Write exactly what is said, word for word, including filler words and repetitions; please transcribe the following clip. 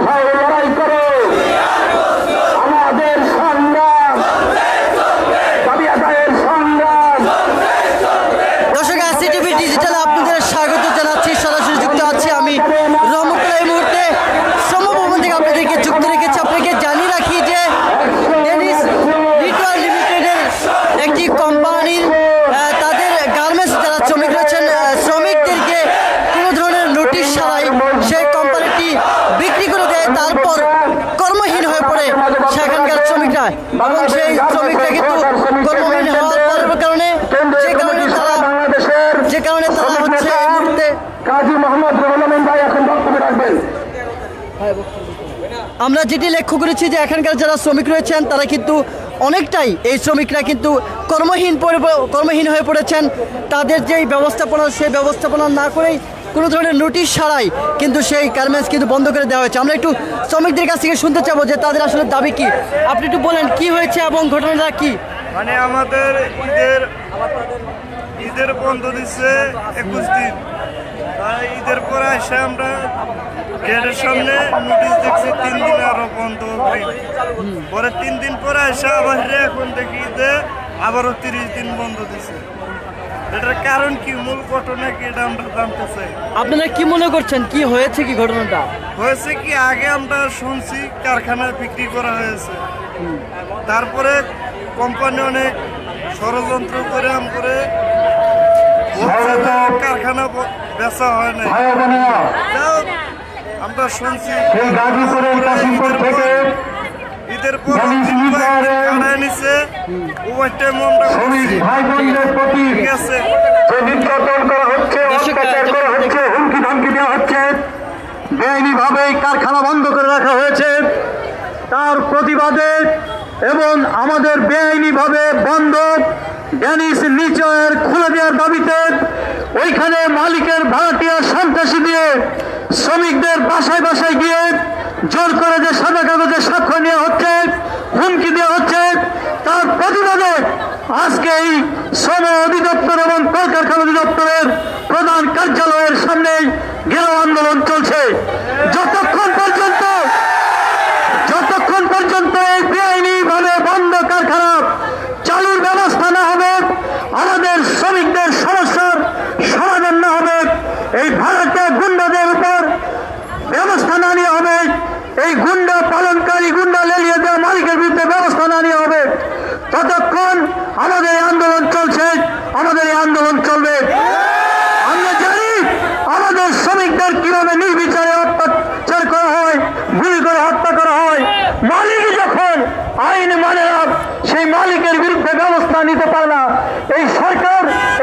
দফায় লড়াই করে আমাদের সংগ্রাম দাবি আদায়ের সংগ্রাম। দর্শক, সিটিভি ডিজিটাল আপনাদের স্বাগত জানাচ্ছি। সরাসরি যুক্ত আছি আমি রহমতুল্লাহ। এই মুহূর্তে সমভবন থেকে আপনাদেরকে যুক্ত রেখেছি। আপনাকে জানিয়ে রাখি যে ডেনিস লিটল লিমিটেডের একটি কোম্পানির তাদের গার্মেন্টস যারা শ্রমিক রয়েছেন শ্রমিকদেরকে কোনো ধরনের নোটিশ ছাড়াই সেই কোম্পানিটি বিক্রি করে দেয়, তারপর কর্মহীন হয়ে পড়ে সেখানকার শ্রমিকরা। এবং সেই শ্রমিকরা কিন্তু কর্মহীন হওয়ার পরের কারণে যে কারণে তারা যে কারণে তারা হচ্ছে এই মুহূর্তে কাজী মোহাম্মদ রুহুল আমিন ভাই এখন বক্তব্য রাখবেন। আমরা যেটি লক্ষ্য করেছি যে এখানকার যারা শ্রমিক রয়েছেন তারা কিন্তু অনেকটাই এই শ্রমিকরা কিন্তু কর্মহীন কর্মহীন হয়ে পড়েছেন। তাদের যেই ব্যবস্থাপনা সেই ব্যবস্থাপনা না করেই কোনো ধরনের নোটিশ ছাড়াই কিন্তু সেই গার্মেন্টস কিন্তু বন্ধ করে দেওয়া হয়েছে। আমরা একটু শ্রমিকদের কাছ থেকে শুনতে চাবো যে তাদের আসলে দাবি কি। আপনি একটু বলেন কি হয়েছে এবং ঘটনাটা কি। মানে আমাদের ঈদের ঈদের বন্ধ দিচ্ছে একুশ দিন, আর ঈদের পরে এসে আমরা গেটের সামনে নোটিশ দেখছি তিন দিন আরো বন্ধ। পরে তিন দিন পরে এসে আবার এখন দেখি যে আবারও তিরিশ দিন বন্ধ দিচ্ছে। এটার কারণ কি, মূল ঘটনা কি, এটা আমরা জানতে চাই। আপনারা কি মনে করছেন কি হয়েছে, কি ঘটনাটা হয়েছে কি? আগে আমরা শুনছি কারখানায় বিক্রি করা হয়েছে, তারপরে কোম্পানি অনেক ষড়যন্ত্র করে আম করে কারখানা বেচা হয় না। আমরা শুনছি ঈদের পর কাটায় নিচ্ছে, ওভার টাইম আমরা ঠিক আছে। নির্যাতন করা হচ্ছে, অত্যাচার করা হচ্ছে, হুমকি ধমকি দেওয়া হচ্ছে, বেআইনিভাবে কারখানা বন্ধ করে রাখা হয়েছে। তার প্রতিবাদে এবং আমাদের বেআইনিভাবে বন্ধ ডেনিস লিচয়ের খুলে দেওয়ার দাবিতে ওইখানে মালিকের ভাড়াটিয়া সন্ত্রাসী দিয়ে শ্রমিকদের বাসায় বাসায় গিয়ে জোর করে যে সাদা কাগজে স্বাক্ষর নেওয়া হচ্ছে, হুমকি দেওয়া হচ্ছে, তার প্রতিবাদে আজকে এই শ্রম অধিদপ্তর এবং কলকারখানা অধিদপ্তরের প্রধান কার্যালয়ের সামনে ঘেরাও আন্দোলন চলছে। যতক্ষণ পর্যন্ত যতক্ষণ পর্যন্ত এই বেআইনি ভাবে বন্ধ কারখানা চালুর ব্যবস্থা না হবে, আমাদের শ্রমিকদের সমস্যার সমাধান না হবে, এই ভারতীয় গুন্ডাদের উপর ব্যবস্থা না নেওয়া হবে, এই গুন্ডা পালনকারী গুন্ডা লেলিয়ে দেওয়া মালিকের বিরুদ্ধে ব্যবস্থা না নেওয়া হবে, ততক্ষণ আমাদের এই আন্দোলন চলছে, আমাদের এই আন্দোলন চলবে। আমরা জানি আমাদের শ্রমিকদের কিভাবে নির্বিচারে অত্যাচার করা হয়, গুলি করে হত্যা করা হয়। মালিক যখন আইন মানে না, সেই মালিকের বিরুদ্ধে ব্যবস্থা নিতে পারে না। এই সরকার